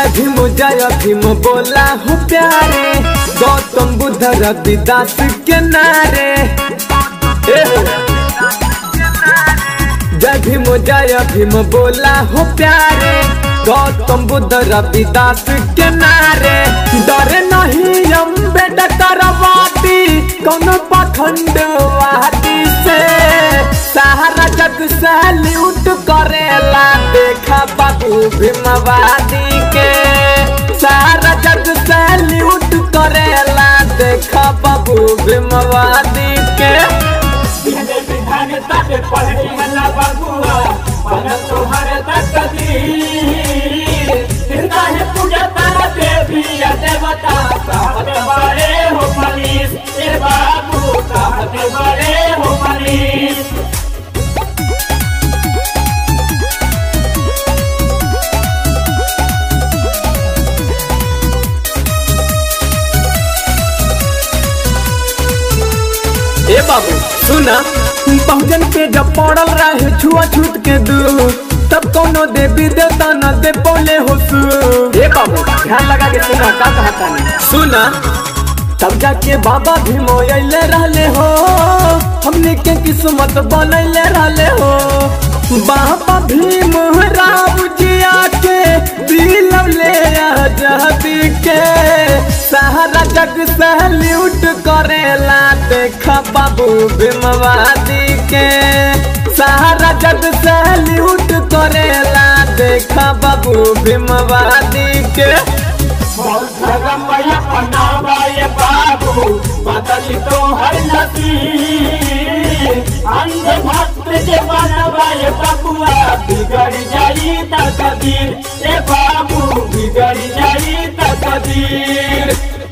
जय भीम बोला हो प्यारे, गौतम बुद्ध रविदास के नारे। जय भीम बोला हो प्यारे, गौतम बुद्ध रविदास के नारे। डरे नहीं अम्बेडकर वादी कौनो पाखंडवादी से, सहारा जग सैल्यूट करेला देखा बाबू भीमवादी के। सारा जग सैल्यूट करेला देखा बाबू भीमवादी के। ए बाबू सुना, बहुजन पे जब पड़ल रहे छुआछूत के दूर, तब कोनो देवी देवता न दे पौले हो सु। ए बाबू ध्यान लगा के सुना का कहता नहीं। सुना तब जाके बाबा भीम अइले रहले हो, हमने के किस्मत बनैले रहले हो। बाबा भीम राव जिया के दिलवले आजादी के, सहारा जग सैल्यूट करेला देखा बाबू भीमवादी के। सहारा जग सैल्यूट करेला देखा बाबू भीमवादी के। बाबू बदली तो हर अंधभक्त के बनवाए बबुआ, बिगड़ जाई तकदीर। ए बाबू बिगड़ जाई तकदीर।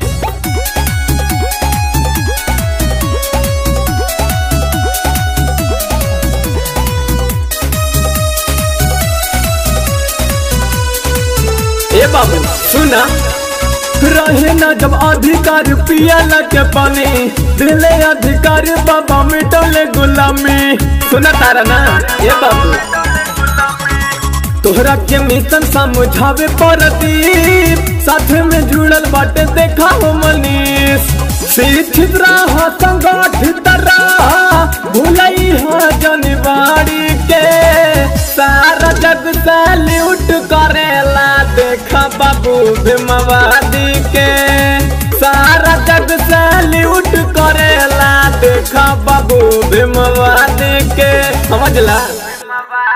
ए बाबू सुना, रहे न जब अधिकार पियाला के पानी, दिले अधिकार बाबा मिटले गुलामी। सुना तारा ना ये बाबू, तोहरा के मिशन समझावे प्रदीप, साथ में जुड़ल बाटे देखा हो मनीष। शिक्षित रहा संगठित रहा, भूलई है जनवाड़ी के। सारा जग सैल्यूट करेला देखा बाबू भीमवादी के। सारा जग सैल्यूट करेला देखा बाबू भीमवादी के। समझला।